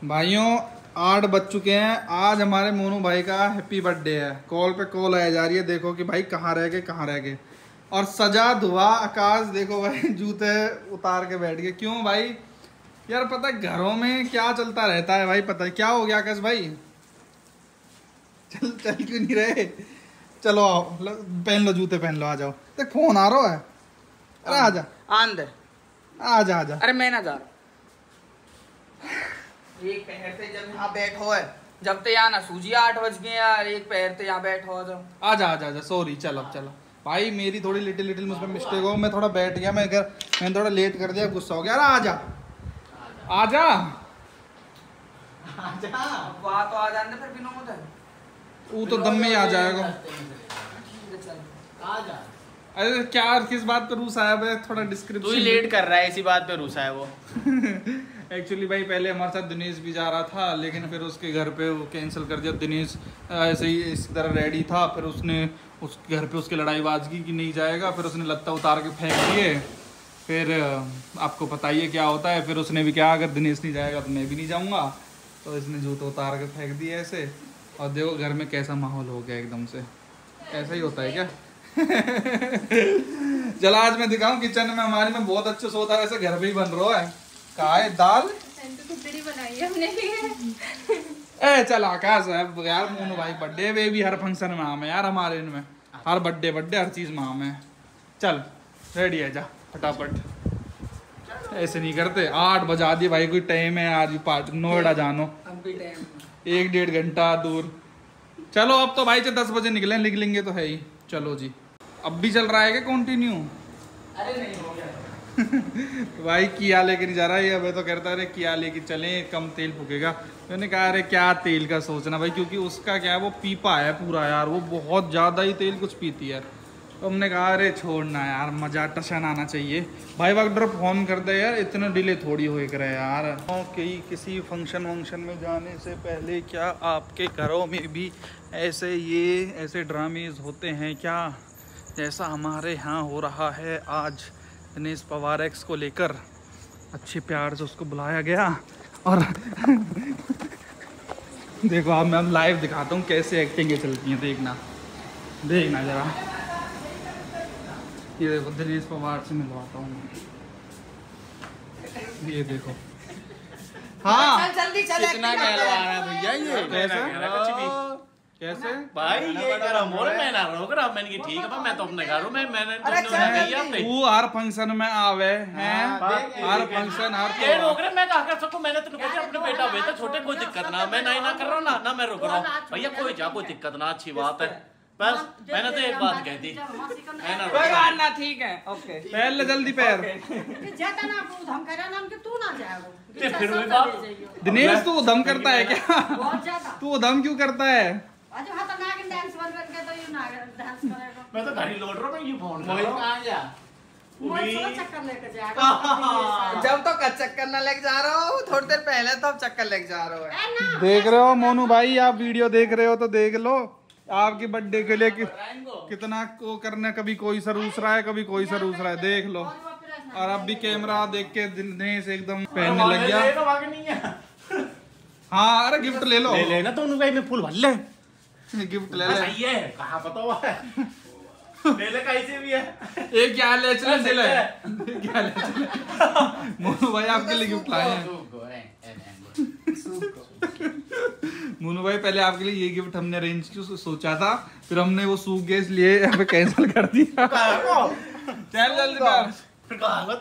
भाइयों 8 बज चुके हैं। आज हमारे मोनू भाई का हैप्पी बर्थडे है। कॉल पे कॉल आ जा रही है, देखो कि भाई कहाँ रह गए। और सजा धुआ आकाश देखो भाई जूते उतार के बैठ गए। क्यों भाई? यार पता है घरों में क्या चलता रहता है भाई। पता है क्या हो गया आकाश भाई? चल क्यों नहीं रहे? चलो आओ, पहन लो जूते, पहन लो, आ जाओ। देख फोन आ रहा है। अरे आजा आजा। अरे मैं ना जा रहा। एक पैर से जब यहाँ बैठो है, जब तक यहाँ ना सूझी 8 बज गए यार, एक पैर से यहाँ बैठो हो जाओ। आजा सॉरी। चलो भाई मेरी थोड़ी लिटिल मुझ पर मिस्टेक हो, मैं थोड़ा बैठ गया, मैंने थोड़ा लेट कर दिया, गुस्सा हो गया। अरे आजा वहाँ तो आ जाने फिर बिना होता है वो तो दम में ही आ जाएगा। अरे क्या किस बात पे रूस आया है? थोड़ा डिस्क्रिप्शन। तू ही लेट कर रहा है, इसी बात पे रूसा है वो। एक्चुअली भाई पहले हमारे साथ दिनेश भी जा रहा था, लेकिन फिर उसके घर पे वो कैंसिल कर दिया। दिनेश ऐसे ही इस तरह रेडी था, फिर उसने उस घर पे उसकी लड़ाईबाजी की नहीं जाएगा, फिर उसने लत्ता उतार के फेंक दिए। फिर आपको पता ही है क्या होता है। फिर उसने भी क्या, अगर दिनेश नहीं जाएगा तो मैं भी नहीं जाऊँगा, तो इसने जूते उतार के फेंक दिए ऐसे। और देखो घर में कैसा माहौल हो गया एकदम से। ऐसा ही होता है क्या? चलो आज मैं दिखाऊं किचन में हमारे में बहुत अच्छे सोता है, ऐसे घर पे ही बन रहा है। कहा है दाल बनाई है हमने। ए चल आकाश यार, मोनू भाई बर्थडे वे भी हर फंक्शन में आम है यार, हमारे इनमें हर बर्थडे हर चीज में आम है। चल रेडी है, जा फटाफट। ऐसे नहीं करते, 8 बजा दिए भाई, कोई टाइम है आज भी नोएडा जानो, 1-1.5 घंटा दूर। चलो अब तो भाई 10 बजे निकले, निकलेंगे तो है ही। चलो जी, अब भी चल रहा है क्या कंटिन्यू? अरे नहीं हो गया। भाई किया लेके नहीं जा रहा है, अबे तो कहता है अरे किया लेके चलें, कम तेल फूकेगा। मैंने कहा अरे क्या तेल का सोचना भाई, क्योंकि उसका क्या है वो पीपा है पूरा यार, वो बहुत ज़्यादा ही तेल कुछ पीती है। तो हमने कहा अरे छोड़ना यार, मजा टशन आना चाहिए। भाई वगैरह फोन कर दे यार, इतना डिले थोड़ी हो करे यार। किसी फंक्शन वंक्शन में जाने से पहले क्या आपके घरों में भी ऐसे ड्रामेज होते हैं क्या, जैसा हमारे यहाँ हो रहा है आज? दिनेश पवार एक्स को लेकर अच्छे प्यार से उसको बुलाया गया। और देखो अब मैं लाइव दिखाता हूँ कैसे एक्टिंग चलती है, देखना जरा। ये देखो दिनेश पवार से मिलवाता हूँ, ये देखो। हाँ जल्दी चल, कितना कहलवा रहा है भैया ये? कैसे भाई ये करा मोर मैं ना रोक रहा, मैंने कहा ठीक है मैं तो अपने घर हूं, मैंने तो तू हर फंक्शन में आवे हैं, हर फंक्शन ये रोक रहे। मैं कहा कर सकूं, मैंने तेरे को अपने बेटा हुए तो छोटे, कोई दिक्कत ना, मैं नहीं ना कर रहा ना मैं रोक रहा हूं भैया, कोई दिक्कत ना, अच्छी बात है। बस मैंने तो एक बात कह दी, कोई बात ना, ठीक है ओके। पहले जल्दी पैर फिर वही बात। दिनेश तू उधम करता है क्या? तू उधम क्यों करता है? मैं तो गाड़ी लौट रहा हूँ, मैं ये फोन कर रहा हूँ। जब तो चक्कर न लग जा रहा हो, थोड़ी देर पहले तो चक्कर लग जा रहा है। देख रहे हो मोनू भाई, आप वीडियो देख रहे हो तो देख लो, आपके बर्थडे के लिए कितना को करने, कभी कोई सा रूस रहा है, कभी कोई सा रूस रहा है, देख लो। और अब भी कैमरा देख के दिनेश एकदम पहनने लग गया। हाँ अरे गिफ्ट ले लो, ले ना तो उनका में फूल भर ले, गिफ्ट ले ले। सही है, कहाँ पता हुआ है ले ले, कैसे भी है एक क्या ले चले क्या ले चले। मोनू भाई आपके लिए गिफ्ट लाए हैं। मोनू भाई पहले आपके लिए ये गिफ्ट हमने अरेंज क्यों सोचा था, फिर हमने वो सूख गए इसलिए यहाँ पे कैंसिल कर दिया। चल जल्दी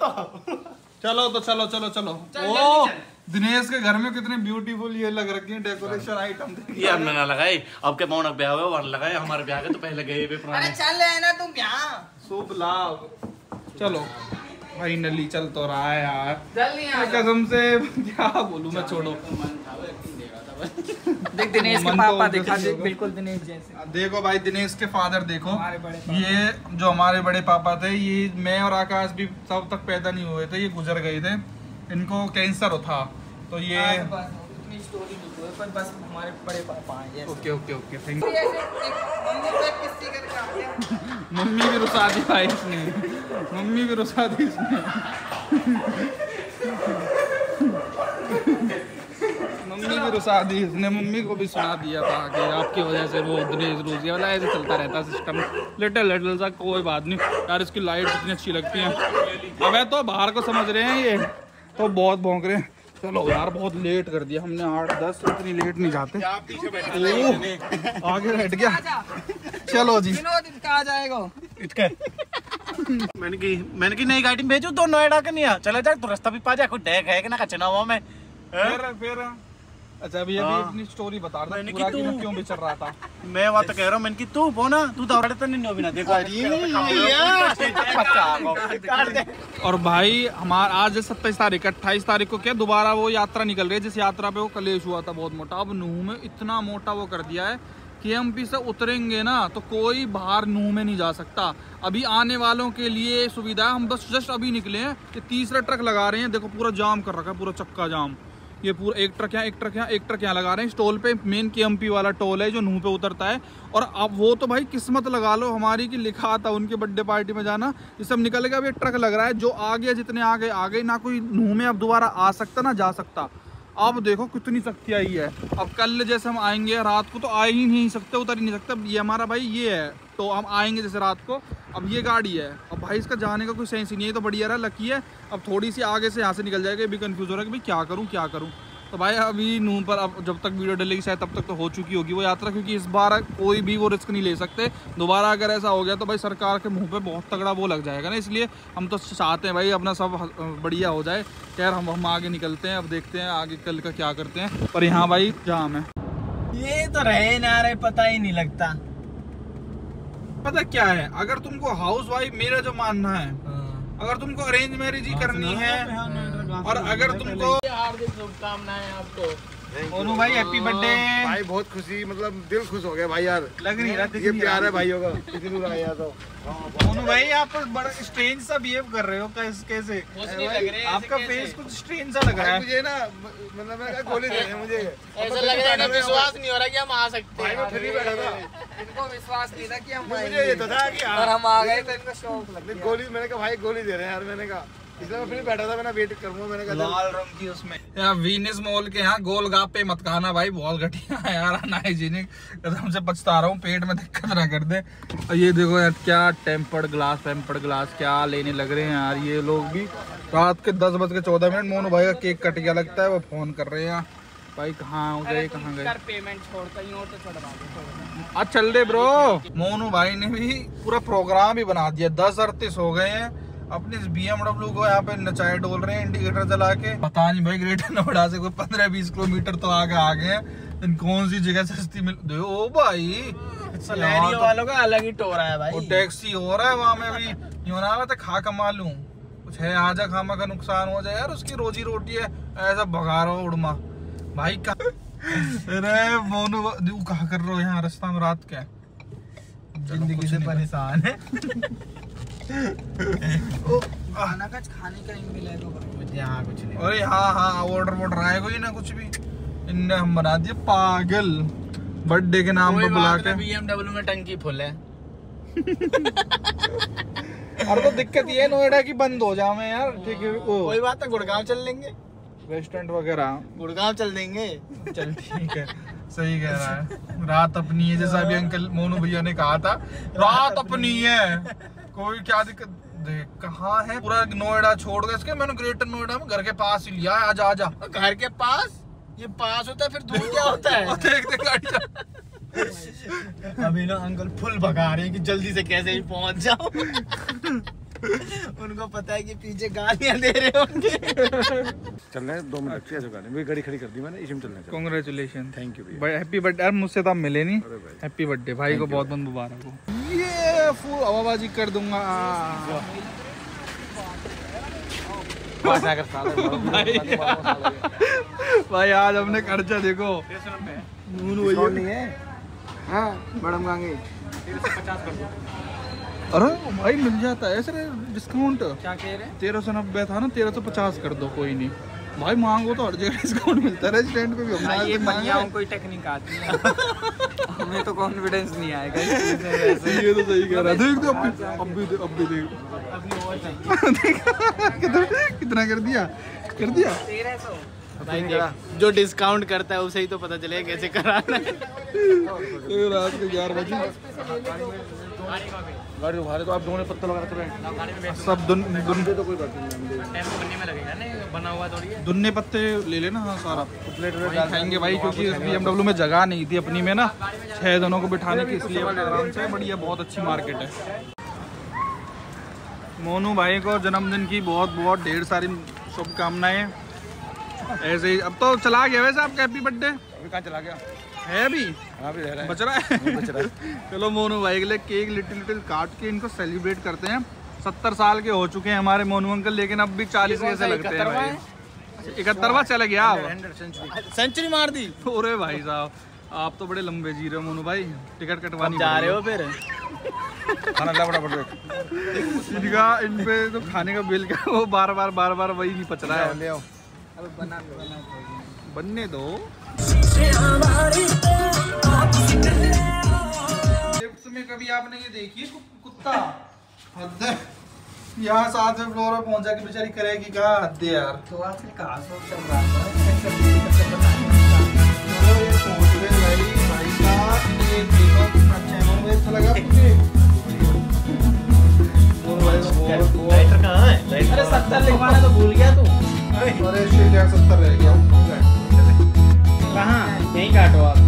चलो। ओ दिनेश के घर में कितने ब्यूटीफुल ये लग रखी है डेकोरेशन आइटम। ये हमने ना लगाई, अब के मौनक ब्याह हुआ वहां लगाए, हमारे ब्याह के तो पहले गए वे पुराने। अरे चल है ना तुम यहाँ, शुभ लाभ। चलो फाइनली चल तो रहा है यार, जल्दी कसम से क्या बोलूं मैं, छोड़ो। देख दिनेश के पापा दिखा दे, बिल्कुल दिनेश जैसे। देखो भाई दिनेश के फादर देखो, ये जो हमारे बड़े पापा थे, ये मैं और आकाश भी तब तक पैदा नहीं हुए थे, ये गुजर गए थे, इनको कैंसर था। तो ये उतनी स्टोरी नहीं हुई, पर बस हमारे बड़े पापा हैं। Okay thank you. मम्मी मम्मी भी रुसा दी भाई इसने, मम्मी भी रुसा दी इसने। मम्मी भी रुसा दी इसने, मम्मी को भी सुना दिया था कि आपकी वजह से वो दिनेश रोजिया वाला ऐसे चलता रहता सिस्टम, लिटिल लिटिल सा। कोई बात नहीं यार, इसकी लाइट कितनी अच्छी लगती है। अब तो बाहर को समझ रहे हैं ये तो बहुत भौंक रहे हैं। चलो यार बहुत लेट कर दिया हमने, 8-10 इतनी लेट नहीं जाते। आगे बैठ गया। चलो जी कहाँ जाएगा मैंने की नई गाड़ी में भेजू तो नोएडा के नहीं चले जाए तो रास्ता भी पा जाए, कोई डेक है कि ना कचना हुआ में फिर अच्छा अभी अपनी स्टोरी बता रहा था पूरा कि मैं क्यों बिचर रहा था। मैं बात कह रहा हूँ, मैंने की तू बोना तू दौड़े तो नहीं भी ना देखो। और भाई हमारा आज 27 तारीख 28 तारीख को क्या दोबारा वो यात्रा निकल रही है, जिस यात्रा पे वो कलेश हुआ था बहुत मोटा। अब नूह में इतना मोटा वो कर दिया है कि एमपी से उतरेंगे ना तो कोई बाहर नूह में नहीं जा सकता। अभी आने वालों के लिए सुविधा, हम बस जस्ट अभी निकले हैं, ये तीसरा ट्रक लगा रहे हैं। देखो पूरा जाम कर रखा है, पूरा चक्का जाम। ये पूरा एक ट्रक यहाँ एक ट्रक यहाँ एक ट्रक यहाँ लगा रहे हैं। इस टोल पे मेन केएमपी वाला टोल है जो नूह पे उतरता है। और अब वो तो भाई किस्मत लगा लो हमारी कि लिखा था उनके बर्थडे पार्टी में जाना, ये सब निकल गया। अब ये ट्रक लग रहा है जो आगे जितने आगे आगे ना कोई नूह में अब दोबारा आ सकता ना जा सकता। अब देखो कितनी सख्ती आई है। अब कल जैसे हम आएंगे रात को तो आ ही नहीं सकते, उतर ही नहीं सकते। अब ये हमारा भाई ये है तो हम आएंगे जैसे रात को। अब ये गाड़ी है, अब भाई इसका जाने का कोई सेंस ही नहीं है। तो बढ़िया रहा, लकी है। अब थोड़ी सी आगे से यहाँ से निकल जाएगा, ये भी कंफ्यूज हो रहा है कि भाई क्या करूँ। तो भाई अभी नूह पर अब जब तक वीडियो डलेगी शायद तब तक तो हो चुकी होगी वो यात्रा, क्योंकि इस बार कोई भी वो रिस्क नहीं ले सकते। दोबारा अगर ऐसा हो गया तो भाई सरकार के मुंह पे बहुत तगड़ा वो लग जाएगा ना। इसलिए हम तो चाहते हैं भाई अपना सब बढ़िया हो जाए। खैर हम आगे निकलते हैं, अब देखते हैं आगे कल का क्या करते हैं। पर यहाँ भाई जाम है, ये तो रहे ना रहे पता ही नहीं लगता। पता क्या है, अगर तुमको हाउस वाइफ, मेरा जो मानना है, अगर तुमको अरेंज मैरिज ही करनी है और अगर तुमको हार्दिक शुभकामनाएं आपको। ओनू भाई हैप्पी बर्थडे भाई। बहुत खुशी, मतलब दिल खुश हो गया भाई यार, लग नहीं रहा ये प्यार है भाइयों का। किसी को आया तो ओनू भाई आप बड़ा स्ट्रेंज सा बिहेव कर रहे हो, कैसे आपका फेस कुछ स्ट्रेंज सा लग रहा है मुझे ना, मतलब मैं गोली दे रहे हैं मुझे, ऐसा लग रहा है कि विश्वास नहीं हो रहा कि हम आ सकते हैं। मैं फ्री बैठा था, इनको विश्वास नहीं था कि हम मुझे ये तो था कि और हम आ गए तो इनको शौक लग गया। गोली, मैंने कहा भाई गोली दे रहे हैं यार, मैंने कहा इसलिए मैं फ्री बैठा था, मैंने वेट करूंगा। मैंने कहा लाल रंग की उसमें यहाँ वीनिस मॉल के यहाँ गोलगप्पे मत खाना भाई, बहुत घटिया है यार, अनहाइजीनिक। कसम से पछता रहा हूँ, पेट में दिक्कत ना कर दे। और ये देखो यार क्या टेम्पर्ड ग्लास क्या लेने लग रहे हैं यार ये लोग भी। रात के 10:14 मोनू भाई का केक कट गया लगता है, वो फोन कर रहे हैं भाई कहाँ गए पेमेंट छोड़ता ही हो तो छोड़वा दे। आज चल रहे ब्रो। मोनू भाई ने भी पूरा प्रोग्राम ही बना दिया, 10:38 हो गए हैं। अपने BMW को यहाँ पे नचाए डोल रहे हैं इंडिकेटर जला के। पता नहीं भाई ग्रेटर नोएडा से कोई 15-20 किलोमीटर तो आगे आ गए हैं। कौन सी जगह सस्ती मिल दे ओ भाई, सलेरियो वालों का अलग ही टोरा है भाई। वो टैक्सी हो रहा है वहाँ में भी यूँ ना तो खा कमा लूं कुछ है, आजा खामा का नुकसान हो जाए यार, उसकी रोजी रोटी है। ऐसा भगा रहा हो उड़मा भाई का। अरे मोनू कहा कर रहे हो यहाँ रास्ता में रात क्या जिंदगी से परेशान है। खाना का खाने का नहीं मिलेगा यहाँ कुछ नहीं। अरे हाँ ऑर्डर आएगा ही ना कुछ भी, इनने हम बना दिए पागल बर्थडे के नाम पर बुला के। BMW में टंकी फुल है। और तो दिक्कत ये है नोएडा की बंद हो जाए यार, ठीक है कोई बात है, गुड़गांव चल लेंगे, रेस्टोरेंट वगैरह गुड़गांव चल देंगे। चल ठीक है, सही कह रहा है। रात अपनी है, जैसा अभी अंकल मोनू भैया ने कहा था, रात अपनी है, कोई क्या दिक्कत। देख कहाँ है पूरा नोएडा छोड़ गए इसके, मैंने ग्रेटर नोएडा में घर के पास ही लिया है। आजा घर के पास, ये पास होता है फिर दूर क्या होता है। देख गाड़ी अभी ना अंकल फुल भगा रहे हैं कि जल्दी से कैसे ही पहुंच जाओ। उनको पता है कि पीछे गालियां दे रहे होंगे। चल रहे हैं 2 मिनट की दुकान में, गाड़ी खड़ी कर दी मैंने, इसी में चलना। कांग्रेचुलेशन, थैंक यू भाई, हैप्पी बर्थडे। यार मुझसे तो आप मिले नहीं, हैप्पी बर्थडे भाई को, बहुत बहुत मुबारक हो। ये फुल हवाबाजी कर दूंगा भाई। आज हमने खर्चा देखो नहीं है। हाँ मैडम मांगे 350 कर दो। अरे भाई मिल जाता है सर डिस्काउंट। क्या कह रहे हैं? 1390 था ना, 1350 कर दो, कोई नहीं भाई, मांगो तो हर जगह डिस्काउंट मिलता है, रेस्टोरेंट पे भी हम ये महिलाओं कोई टेक्निक आती है। हमें तो कॉन्फिडेंस नहीं आएगा ये तो सही कह रहा है। देख दो अब भी देख अभी और चाहिए। कितना कर दिया 1300। भाई देख, जो डिस्काउंट करता है उसे ही तो पता चलेगा कैसे कराना है। रात के 11 बजे गाड़ी उभारे तो आप दोनों पत्ता लगा रहे सब दुन्ने तो कोई बात नहीं। दुन्ने पत्ते ले लेना। हाँ सारा वही खाएंगे भाई, क्योंकि इस BMW में जगह नहीं थी अपनी में ना 6 जनों को बिठाने की, इसलिए आराम से बढ़िया बहुत अच्छी मार्केट है। मोनू भाई को जन्मदिन की बहुत बहुत ढेर सारी शुभकामनाएं। ऐसे ही अब तो चला गया वैसे आपका हैप्पी बर्थडे। अभी कहाँ चला गया है अभी हाँ भी रह रहा है बच रहा है चलो मोनू भाई के लिए केक लिटिल काट के इनको सेलिब्रेट करते हैं। 70 साल के हो चुके हैं हमारे मोनू अंकल, लेकिन अब भी 40 कैसे लगते हैं भाई। 71वां चला गया सेंचुरी मार दी। अरे भाई साहब आप तो बड़े लंबे जी रहे हो मोनू भाई, टिकट कटवानी जा रहे हो फिर? खाना ला बड़ा बड़ा इनका इन पे तो खाने का बिल क्या वो बार बार वही नहीं पच रहा है। ले आओ बनने दो। लिफ्ट में कभी आपने ये देखी कुत्ता हद है, यहाँ 7वें फ्लोर पर पहुंचा के बेचारी करेगी कहाँ, हद है यार। तो आजकल कहाँ सोच चल रहा है भाई साहब ये देखो कितना अच्छा है। अच्छा लगा आपको? लाइटर कहाँ है? अरे 70 लिखवाना तो भूल गया तू। अरे शिट यार 70 रह गया। कहाँ? यहीं काटो आप।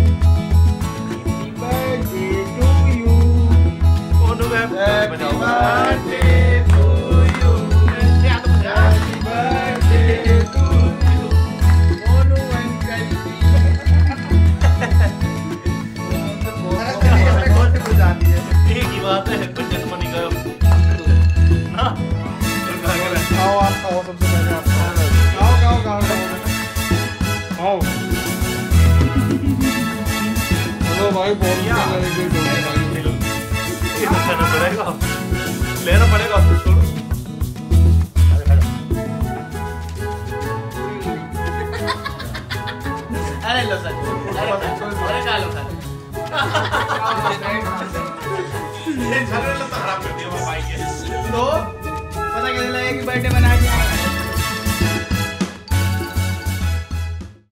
एक ही बात है, बजट मनी का ना। आओ आप खाओ, सबसे पहले आप खाओ। चलो भाई बहुत लेना पड़ेगा छोड़ो। अरे लो सर, अरे खा लो सर। ये झगड़े तो खराब कर दिया भाई के। तो पता कैसे लगे कि बर्थडे मना के